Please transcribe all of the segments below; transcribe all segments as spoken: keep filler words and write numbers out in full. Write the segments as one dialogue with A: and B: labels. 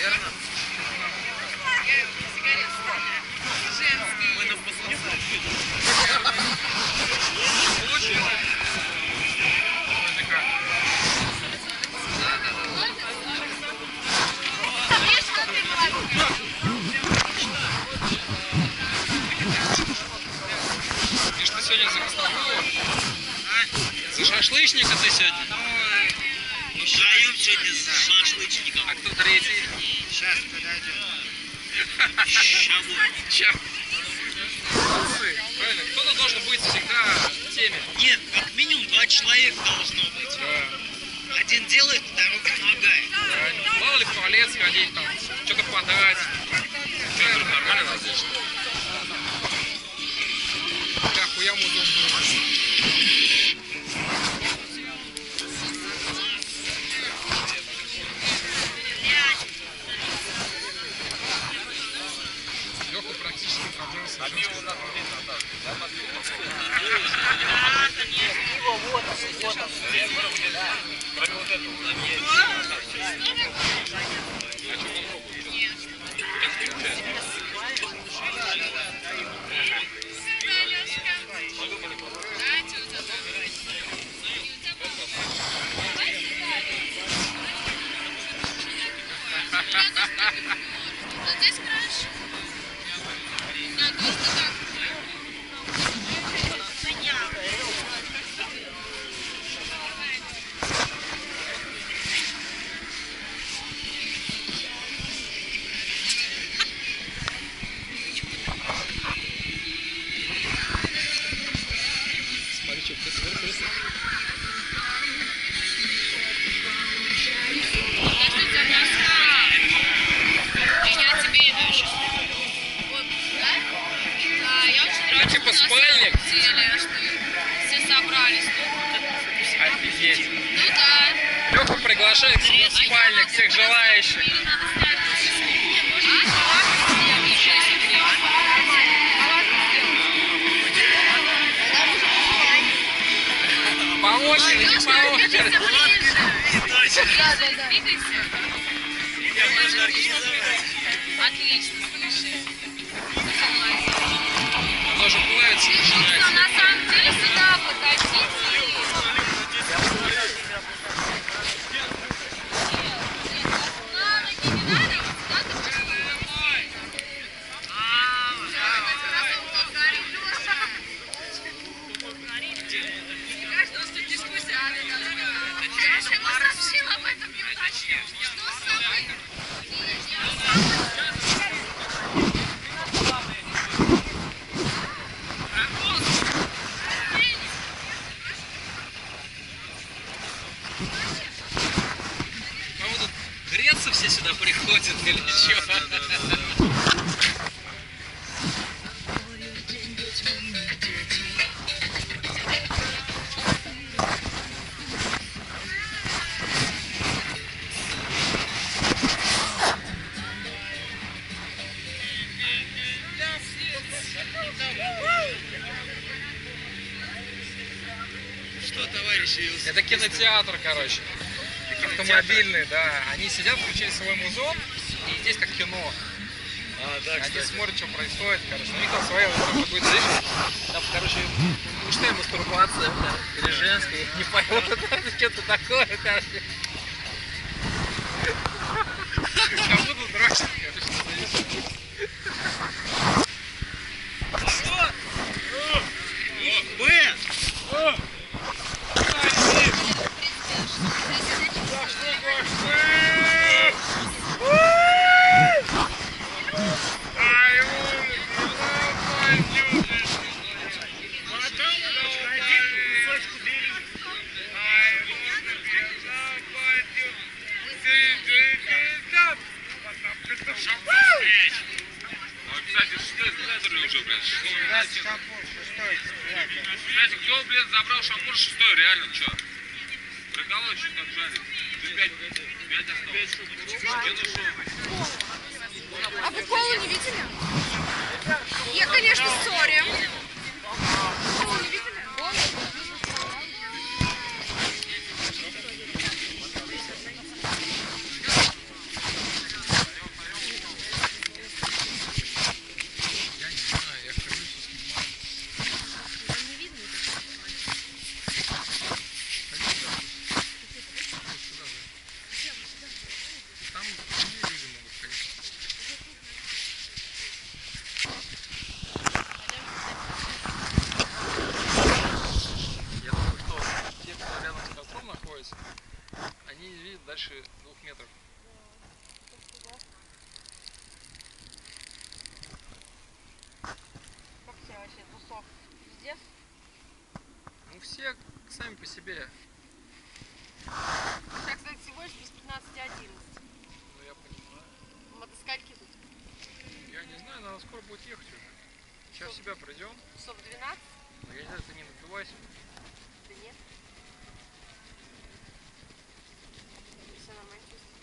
A: верно? Мы на послушали. Получилось. И что сегодня за Костолова? А? За шашлычника ты сегодня? Ну, даем сегодня за шашлычника. А кто третий? Сейчас подойдет. Ща будет. Ща. Правильно, кто-то должен быть всегда в теме.
B: Нет, как минимум два человека должно быть.
A: Да.
B: Один делает, второй помогает.
A: Правильно. Мало ли в туалет сходить, там, что-то подать. Что, друг, нормально различно? Я хуям удобно. Лёха практически проблем с этим. Кроме вот этого. А что попробуем? Нет. Как включается?
C: Здесь хорошо. Да, то есть так.
A: Смотри, что ты смотришь? Это типа спальник?
C: Все собрались.
A: Офигеть.
C: Ну да.
A: Лёха приглашает к себе в спальник всех желающих. По очереди, по очереди.
C: Да, да, да. Двигайся. Отлично, слушай.
A: Оно же плавится, начинается.
C: На самом деле сюда подойдите.
A: А вот тут греться все сюда приходят или что?
B: Что, товарищи?
A: Это кинотеатр, короче. Автомобильный, да. Они сидят, включили свой музон, и здесь как кино.
B: А, да,
A: Они
B: кстати.
A: смотрят, что происходит, короче. У них там своя вот будет движение. Там, короче, мужская мастурбация, да, или женская, я не пойму, что-то такое, короче. Кому тут дрочит, короче.
B: Б!
A: Кстати, кто, блядь, забрал шампур шестой, реально, чё? Приколочек как жарит. Пять, пять осталось. Где нашел?
C: А вы колу не видели? Я, конечно, сори. Колу не видели?
D: сами по себе.
C: Сейчас, кстати, всего лишь без пятнадцати одиннадцать.
D: Ну я понимаю.
C: Мы до скольки тут?
D: Я не знаю, надо скоро будет ехать уже. Сейчас в себя придем.
C: Часов двенадцать?
D: Но я не знаю, ты не напивайся.
C: Да нет. Все нормально чувствую.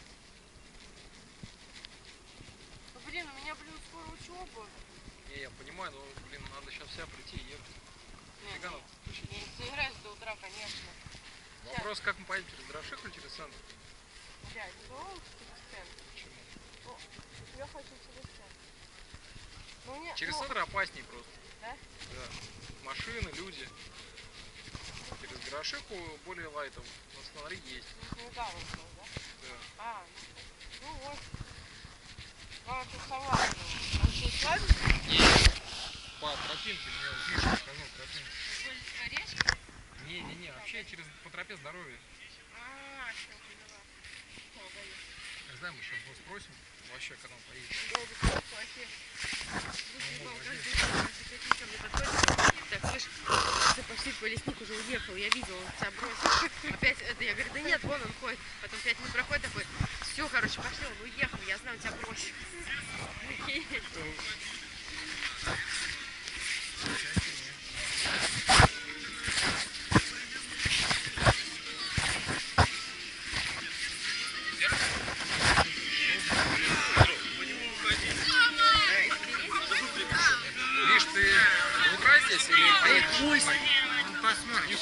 C: Ну блин, у меня, блин, скоро учеба.
D: Не, я понимаю, но, блин, надо сейчас вся прийти и ехать.
C: Нет,
D: Фига надо включить.
C: я не собираюсь до утра, конечно.
D: Вопрос, как мы поедем, через Дорошик или через центр?
C: Блядь, ну через центр.
D: Почему?
C: Ну, я хочу через центр. Ну, мне,
D: Через
C: ну,
D: центр опаснее просто.
C: Да?
D: Да. Машины, люди. Через Дорошику более лайтово. У нас фонари есть.
C: Не да, вот, да?
D: Да.
C: А, ну, ну вот. Главное, тут салат. Он что, сладкий?
D: Не, по тропинке мне Миша сказал, тропинка.
C: Орешки?
D: Не-не-не, вообще через по тропе здоровья.
C: А, все, поняла.
D: Не знаю, мы сейчас его спросим, вообще, когда он поедет.
C: Я уже просто вообще. Выгребал каждый день, каждый пять дней ко мне подходит. Так, слышь, ты пошли, твой лесник уже уехал, я видел, он тебя бросил. Опять это, я говорю, да нет, вон он ходит. Потом пять минут проходит такой, все, короче, пошли, он уехал, я знаю, он тебя бросил. Окей.
D: Миш, ты до утра здесь или поедешь?
B: Пусть. Ну, посмотрим.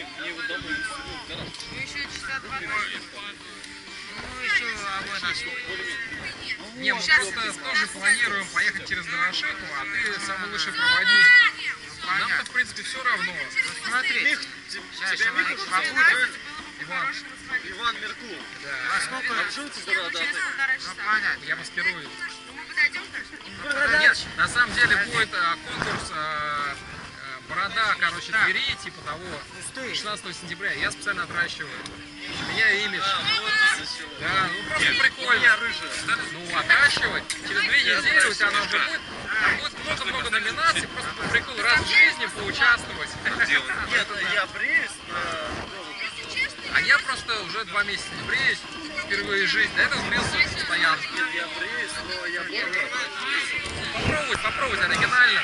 C: Ну еще часа два.
B: Ну, еще огонь наш.
D: Не, мы просто тоже планируем поехать через Дорошику, а ты самый лучший проводник. Нам-то, в принципе, все равно.
B: Смотри. Сейчас я попутаю.
D: Иван,
E: Иван Меркулов.
D: да,
B: А сколько?
E: Обжился бородатый.
C: Через полтора
B: Ну,
C: часа.
B: понятно.
D: я маскирую.
C: Ну мы подойдем, хорошо?
D: Нет, на самом деле будет а, конкурс а, а, борода, короче,
B: Да.
D: Твери, типа того,
B: Пустые.
D: шестнадцатого сентября. Я специально отращиваю. У меня имидж.
E: Вот из-за чего.
D: Да, ну просто прикольно. Ну, отращивать. Через две недели у тебя она уже будет. Там будет много-много номинаций, просто по приколу раз в жизни поучаствовать.
E: Нет, я бреюсь на
D: А я просто уже два месяца не бреюсь, впервые в жизни. До этого брился постоянно.
E: Нет, я бреюсь, но я бородатый.
D: Попробовать, попробовать оригинально.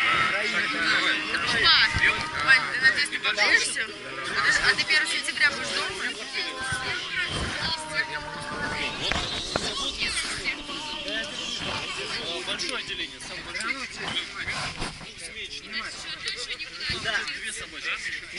C: Вань, ты надеюсь, ты побреешься? Подожди, а ты первого сентября будешь дома?
E: Большое отделение, самое большое. Да, две собачки.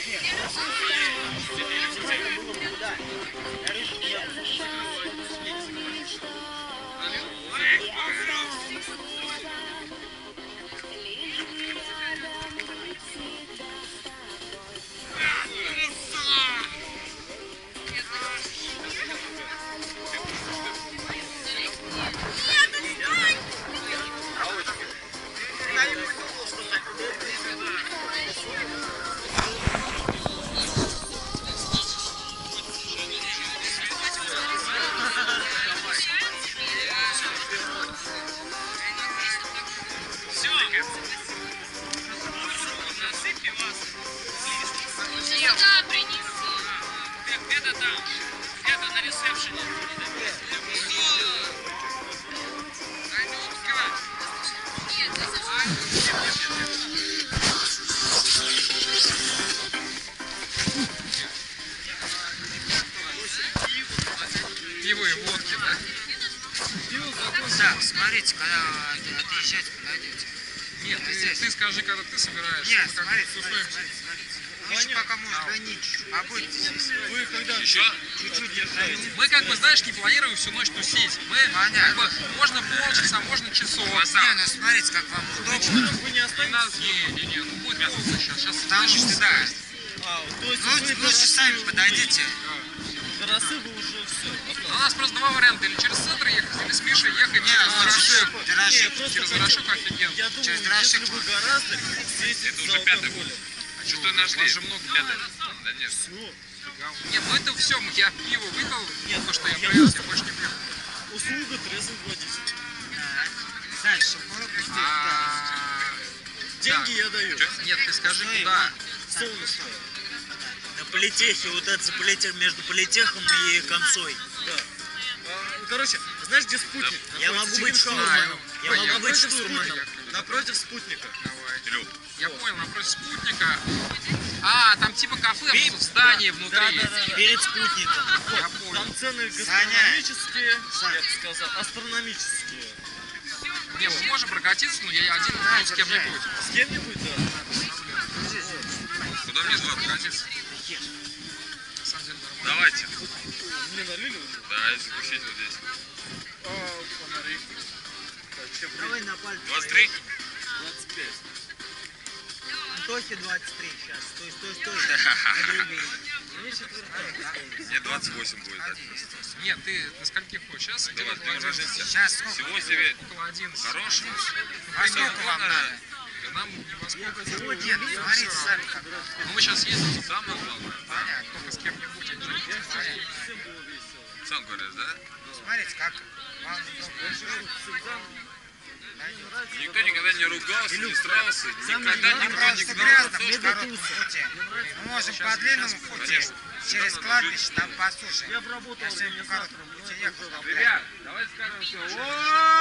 A: Сюда принеси. Где-то там, где-то на ресепшене.
D: Пиво и водки, да?
B: Да, смотрите, когда отъезжать подойдете.
D: Нет, ты, ты скажи, когда ты собираешься.
B: Нет,
D: мы как
B: смотрите,
D: бы
B: смотрите,
D: тусуемся.
B: смотрите, смотрите. Лучше пока можно гонить чуть-чуть. Побудьте здесь.
E: Вы когда
D: Еще?
E: чуть-чуть держите.
D: Мы как бы, знаешь, не планируем всю ночь тусить. Мы как бы, можно полчаса, можно часов.
B: Не, ну смотрите, как вам удобно.
E: Вы не
D: Не
E: останетесь?
D: надо, не, не, не, ну будет плохо сейчас. Сейчас
B: Потому что, да,
E: А, то есть
B: ну,
E: вы
B: лучше сами подойдите.
E: до росы вы уже все.
D: Ну, у нас просто два варианта. Или через центр ехать, или с Мишей ехать
B: Не,
D: через
B: лучше
D: Дорошик.
B: Дорошик.
D: Через Дорошик офигенно.
E: Я думаю,
B: Через
E: если
B: Дорошик
E: вы гораздо съездить за алкоголем.
D: А что ты нашли? У вас же много пятых. Да нет.
E: Ну,
D: Нет, ну это все, я пиво выпил,
E: Нет,
D: то, что я
E: я
D: привез,
E: просто-
D: я больше не пью.
E: услуга трезвый водитель.
B: Дальше, было пустить.
D: А,
E: Деньги я даю.
D: Нет, ты скажи,
B: Ну,
D: куда.
E: Солнечное.
B: Да политехе, вот это за политех, между политехом и концой.
E: Да. А, короче, знаешь, где спутник?
B: Я
E: Напротив
B: могу быть
E: Тихвинского.
B: штурманом. Я
D: Ой,
B: могу быть
D: напротив
B: штурманом.
D: спутника.
E: Напротив спутника.
D: Давай. Я понял, напротив спутника. А, там типа кафе в здании внутри.
E: Да, да, да.
B: Перед спутником.
D: Я понял.
E: Там цены гастрономические, я бы сказал, астрономические.
D: Не, мы можем прокатиться, но я один ну, с кем-нибудь.
E: С кем-нибудь, да.
D: Куда мне два прокатиться? На самом деле нормально.
A: Давайте.
E: Мне налили уже?
A: Да, и закусить вот здесь.
E: А, фонари. Так, чем
B: Давай на пальце.
A: двадцать три?
E: двадцать пять.
B: Антохе двадцать три сейчас. Стой, стой, стой. На другие.
E: Мне четвертая.
A: Мне двадцать восемь будет. дать.
D: Нет, ты на скольки хочешь? Сейчас
A: Давай,
D: около
A: ты уже
D: одиннадцати.
A: Сейчас всего себе
D: Около одиннадцати.
A: хорошего.
D: А сколько вам надо? Нам не во сколько.
B: Вот, нет, смотрите сами как.
D: Ну мы сейчас ездим,
A: Самое главное.
D: только с кем-нибудь. обязательно.
E: Всем было весело.
A: Сам говоришь, да?
B: Смотрите как. Вам
A: Никто никогда не ругался, не срался, никогда никто не
B: просто
A: гнал
B: грязно
A: за то,
B: в
A: что...
B: коротком пути. Мы можем по длинному пути,
A: Конечно.
B: через
A: Надо
B: кладбище,
A: жить.
B: там по суше.
E: Я бы работал
B: Я сегодня
E: на
B: по короткому пути ехал. там, блядь.
D: Ребят, давайте скажем все.